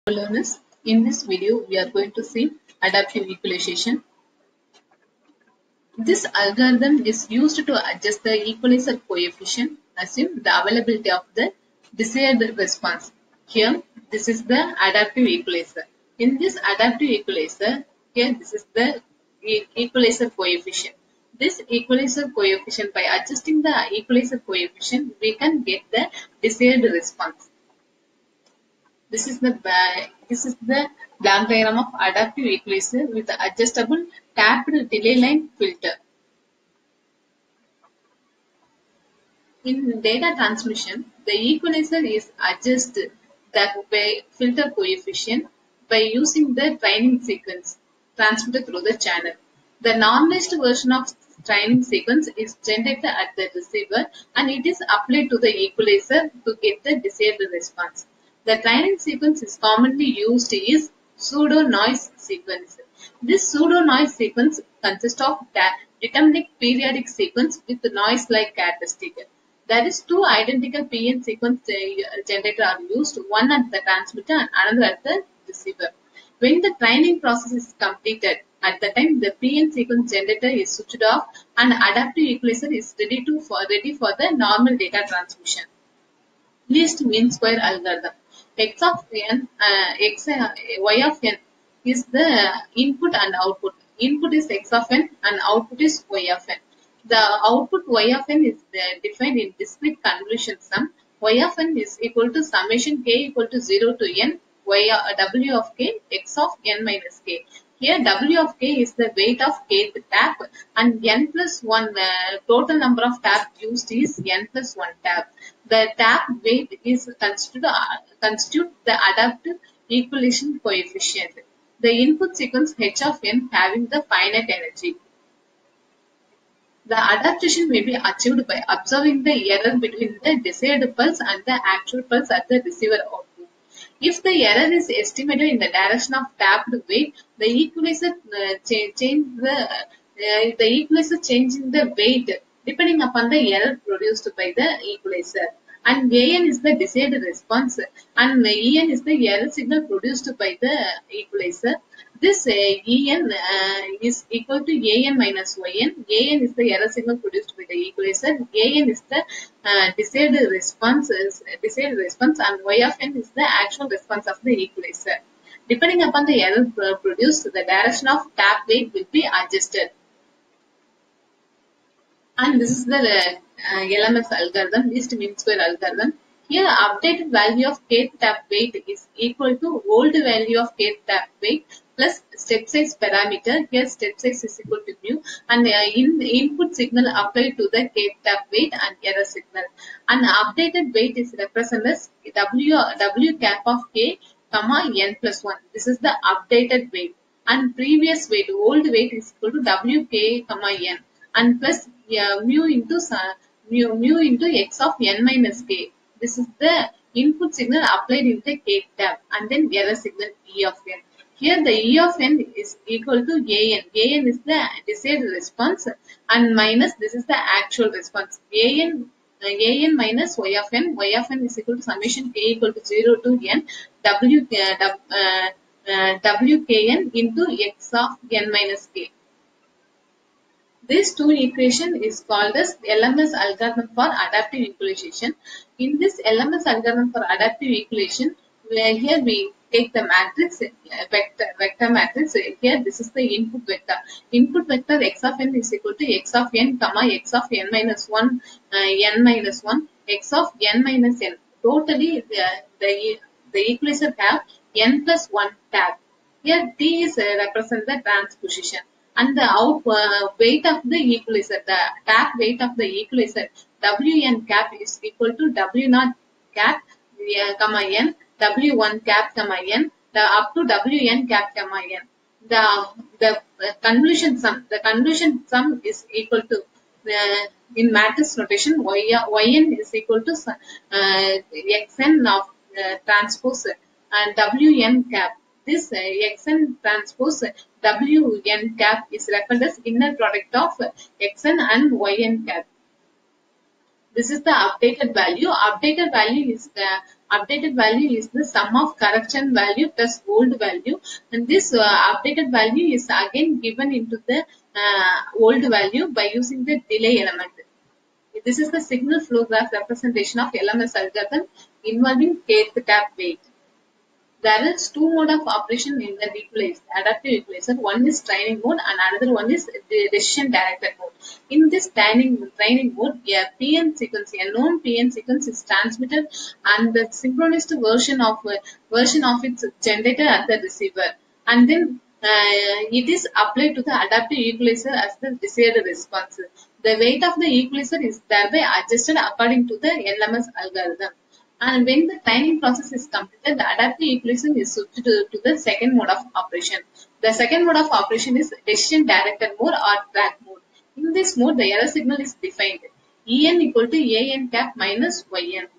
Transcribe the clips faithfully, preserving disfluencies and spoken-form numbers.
Learners, in this video we are going to see adaptive equalization. This algorithm is used to adjust the equalizer coefficient, assume the availability of the desired response. Here, this is the adaptive equalizer. In this adaptive equalizer, here this is the e equalizer coefficient. This equalizer coefficient, by adjusting the equalizer coefficient, we can get the desired response. This is the this is the block diagram of adaptive equalizer with the adjustable tapped delay line filter. In data transmission, the equalizer is adjusted the filter coefficient by using the training sequence transmitted through the channel. The normalized version of training sequence is generated at the receiver and it is applied to the equalizer to get the desired response. The training sequence is commonly used is pseudo-noise sequence. This pseudo-noise sequence consists of deterministic periodic sequence with noise-like characteristic. There is two identical P N sequence generator are used, one at the transmitter and another at the receiver. When the training process is completed, at the time the P N sequence generator is switched off and adaptive equalizer is ready to for ready for the normal data transmission. Least mean square algorithm. X of n, uh, x, uh, y of n is the input and output. Input is x of n and output is y of n. The output y of n is uh, defined in discrete convolution sum. Y of n is equal to summation k equal to zero to n, y, uh, w of k, x of n minus k. Here w of k is the weight of kth tap and n plus one uh, total number of taps used is n plus one tap. The tap weight is constitute, uh, constitute the adaptive equalization coefficient. The input sequence h of n having the finite energy. The adaptation may be achieved by observing the error between the desired pulse and the actual pulse at the receiver output. If the error is estimated in the direction of tapped weight, the equalizer uh, change, change the uh, the equalizer changing the weight depending upon the error produced by the equalizer. And A N is the desired response, and E N is the error signal produced by the equalizer. This uh, E N uh, is equal to A N minus Y N. A N is the error signal produced by the equalizer. A N is the uh, desired response, is, desired response, and Y of N is the actual response of the equalizer. Depending upon the error produced, the direction of tap weight will be adjusted. And this is the uh, L M S algorithm, least mean square algorithm. Here, updated value of kth tap weight is equal to old value of kth tap weight plus step size parameter. Here, step size is equal to mu, and uh, in the input signal applied to the kth tap weight and error signal. And updated weight is represented as W W cap of k, comma n plus one. This is the updated weight. And previous weight, old weight is equal to W k, comma n, and plus yeah, mu into uh, mu, mu into x of n minus k. This is the input signal applied in the k tab, and then error signal E of n. Here the E of n is equal to A N. A N is the desired response and minus this is the actual response. A N uh, A N minus Y of n. Y of n is equal to summation k equal to zero to n W uh, uh, uh, W K N into x of n minus k. This two equation is called as L M S algorithm for adaptive equalization. In this L M S algorithm for adaptive equalization, where here we take the matrix, vector, vector matrix. Here this is the input vector. Input vector x of n is equal to x of n, comma x of n minus one, uh, n minus one, x of n minus n. Totally, the, the, the equalizer have n plus one tap. Here T is uh, represent the transposition. And the out uh, weight of the equalizer, the tap weight of the equalizer, W n cap is equal to W naught cap, uh, comma n, W one cap, comma n, the up to W n cap, comma n. The the uh, convolution sum, the convolution sum is equal to uh, in matrix notation, y, yn is equal to uh, xn of uh, transpose and Wn cap. This uh, xn transpose Wn cap is referred as inner product of xn and yn cap. This is the updated value. Updated value is the Updated value is the sum of correction value plus old value, and this uh, updated value is again given into the uh, old value by using the delay element. This is the signal flow graph representation of L M S algorithm involving kth cap weight. There is two mode of operation in the equalizer, adaptive equalizer. One is training mode and another one is the decision directed mode. In this training training mode, a P N sequence, a known P N sequence is transmitted and the synchronized version of uh, version of its generated at the receiver, and then uh, it is applied to the adaptive equalizer as the desired response. The weight of the equalizer is thereby adjusted according to the L M S algorithm. And when the training process is completed, the adaptive equalization is switched to, to the second mode of operation. The second mode of operation is decision directed mode or track mode. In this mode, the error signal is defined. E n equal to A n cap minus Y n.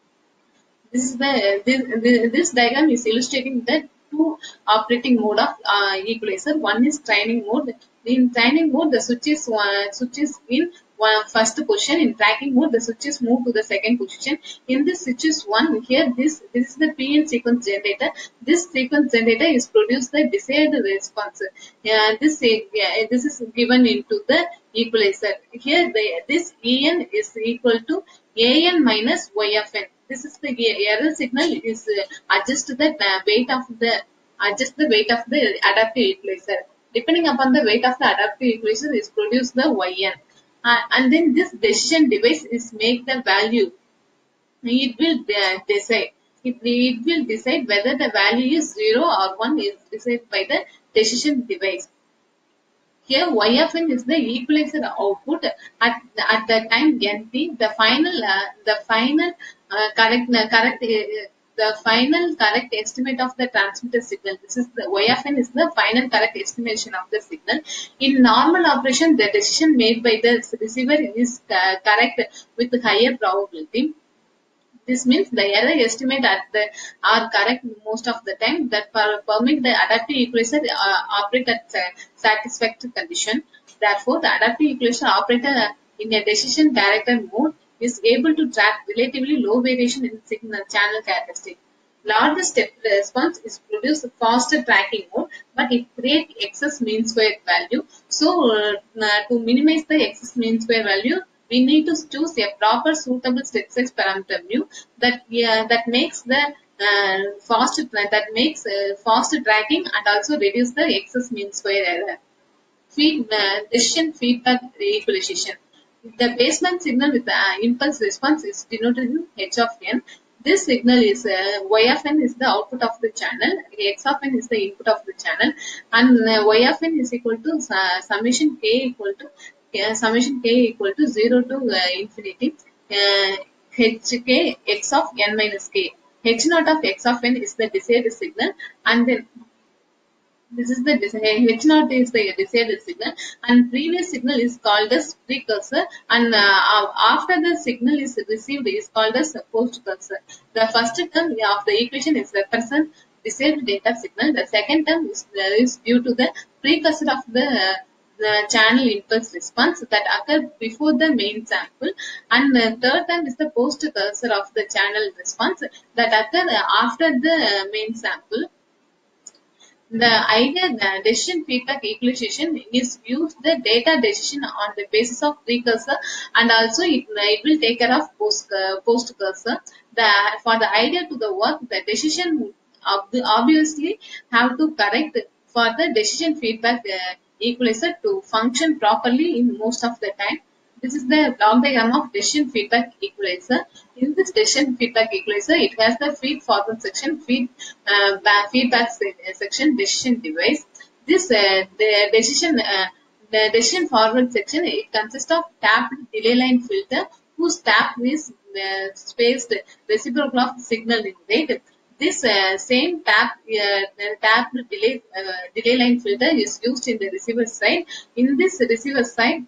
This is the this, this diagram is illustrating the two operating mode of uh, equalizer. One is training mode. In training mode, the switch is uh, switch is in one first position. In tracking mode, the switch is moved to the second position. In this switch is one. Here, this this is the P N sequence generator. This sequence generator is produced the desired response. Uh, this uh, this is given into the equalizer. Here, the this E n is equal to A n minus Y of n. This is the error signal is uh, adjust the uh, weight of the adjust the weight of the adaptive equalizer. Depending upon the weight of the adaptive equalizer is produce the Y n. Uh, and then this decision device is make the value. It will uh, decide. It, it will decide whether the value is zero or one is decided by the decision device. Here Y of n is the equalizer output at at the time N T. The final uh, the final uh, correct uh, correct uh, the final correct estimate of the transmitted signal. This is the Y of n is the final correct estimation of the signal. In normal operation, the decision made by the receiver is uh, correct with higher probability. This means the error estimate at the are correct most of the time that permit the adaptive equalizer uh, operate at uh, satisfactory condition. Therefore, the adaptive equalizer operator uh, in a decision directed mode is able to track relatively low variation in signal channel characteristic. Larger step response is produced faster tracking mode, but it creates excess mean square value. So, uh, to minimize the excess mean square value, we need to choose a proper suitable step size parameter mu that uh, that makes the uh, fast that makes uh, fast tracking and also reduce the excess mean square error. Feed uh, decision feedback equalization. The baseline signal with the uh, impulse response is denoted in H of n. This signal is uh, Y of n is the output of the channel, X of n is the input of the channel, and uh, Y of n is equal to uh, summation k equal to uh, summation k equal to zero to uh, infinity uh, hk x of n minus k. H naught of x of n is the desired signal, and then this is the H naught is the desired signal, and previous signal is called as precursor, and uh, after the signal is received is called as postcursor. The first term of the equation is represent desired data signal. The second term is, uh, is due to the precursor of the, uh, the channel impulse response that occur before the main sample, and the third term is the postcursor of the channel response that occur after the main sample. The idea that decision feedback equalization is use the data decision on the basis of precursor, and also it, it will take care of post uh, postcursor. The for the idea to the work, the decision ob obviously have to correct for the decision feedback uh, equalizer to function properly in most of the time. This is the block diagram of decision feedback equalizer. In this decision feedback equalizer, it has the feed forward section, feed uh, feedback section, decision device. This uh, the decision uh, the decision forward section, it consists of tapped delay line filter whose tap is uh, spaced reciprocal of signal in rate. This uh, same tap uh, tapped delay uh, delay line filter is used in the receiver side. In this receiver side,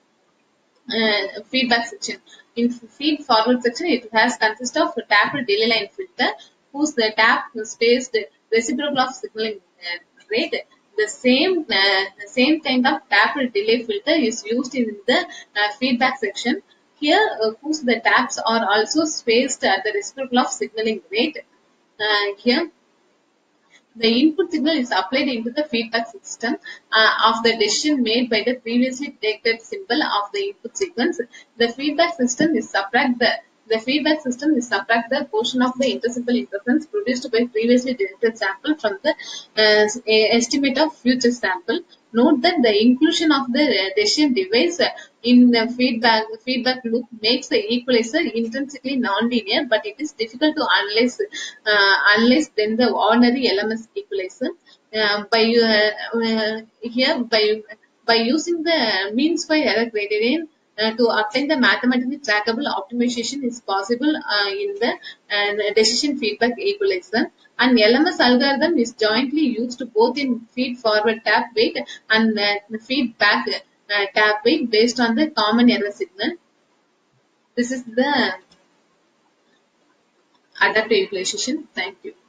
Uh, feedback section. In feed forward section, it has consist of a tapped delay line filter whose the tap spaced reciprocal of signaling uh, rate. The same uh, the same kind of tapped delay filter is used in the uh, feedback section. Here, uh, whose the taps are also spaced at the reciprocal of signaling rate. Uh, here, the input signal is applied into the feedback system uh, of the decision made by the previously detected symbol of the input sequence. The feedback system is subtract the the feedback system is subtract the portion of the intersimple interference produced by previously detected sample from the uh, estimate of future sample. Note that the inclusion of the uh, decision device uh, in the feedback feedback loop makes the equalizer intrinsically nonlinear, but it is difficult to analyze uh, analyze than the ordinary L M S equalizer. Uh, by uh, uh, here by by using the mean square error criterion uh, to obtain the mathematically trackable optimization is possible uh, in the uh, decision feedback equalizer. An L M S algorithm is jointly used both in feed forward tap weight and uh, feedback uh, tap weight based on the common error signal. This is the adaptive equalization. Thank you.